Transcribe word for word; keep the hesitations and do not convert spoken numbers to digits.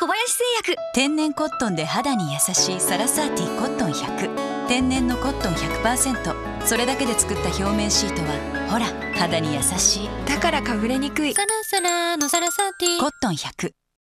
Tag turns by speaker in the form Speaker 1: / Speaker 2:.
Speaker 1: 小林製薬。
Speaker 2: 天然コットンで肌に優しいサラサーティコットンひゃく。天然のコットン ひゃくパーセント。 それだけで作った表面シートはほら肌に優しい。
Speaker 1: だからかぶれにくい。
Speaker 3: サラサラのサラサーティ
Speaker 2: コットンひゃく。